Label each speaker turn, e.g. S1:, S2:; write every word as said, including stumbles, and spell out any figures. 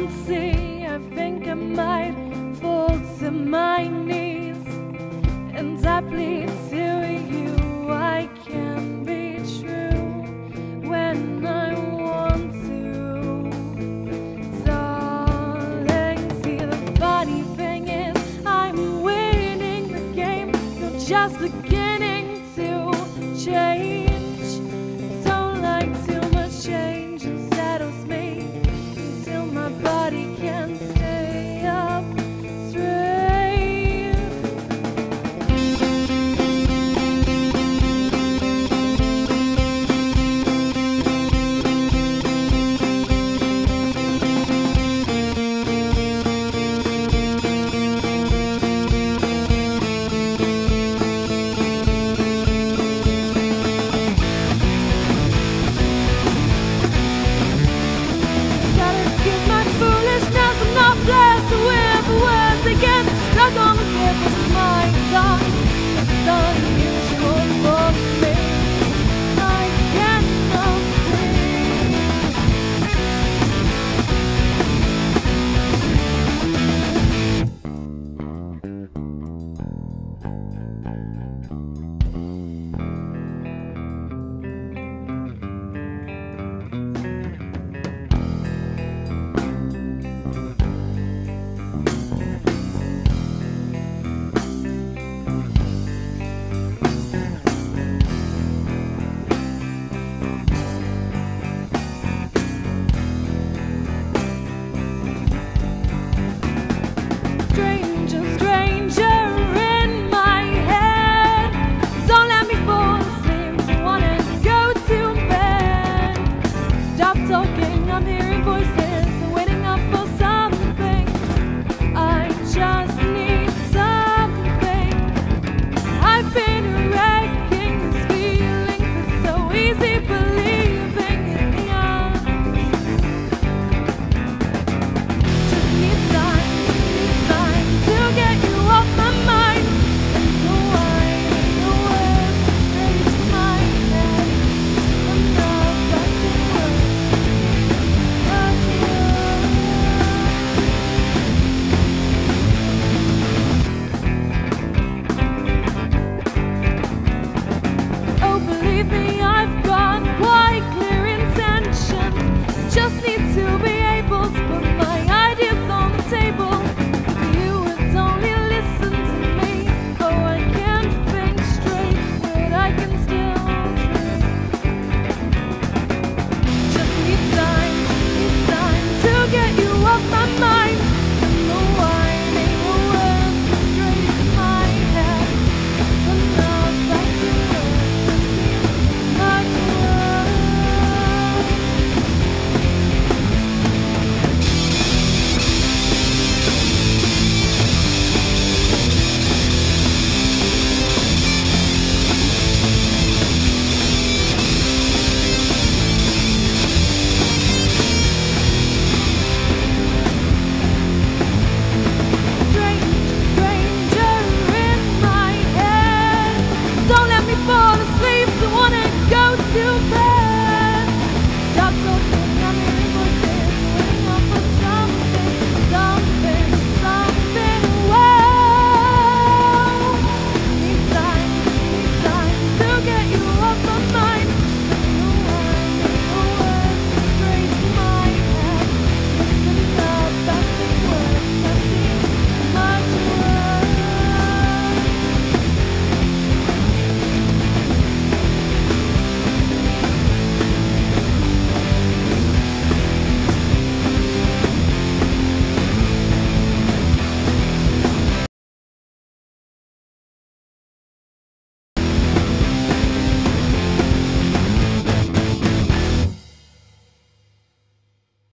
S1: can't see. I think I might fall to my knees, and I plead to you. I can be true when I want to, darling. See, the funny thing is, I'm winning the game. You're just beginning to change. Don't like too much change unsettles me until my body can't stay up straight. Stuck on the tip of my tongue. It's unusual for me. I cannot strangers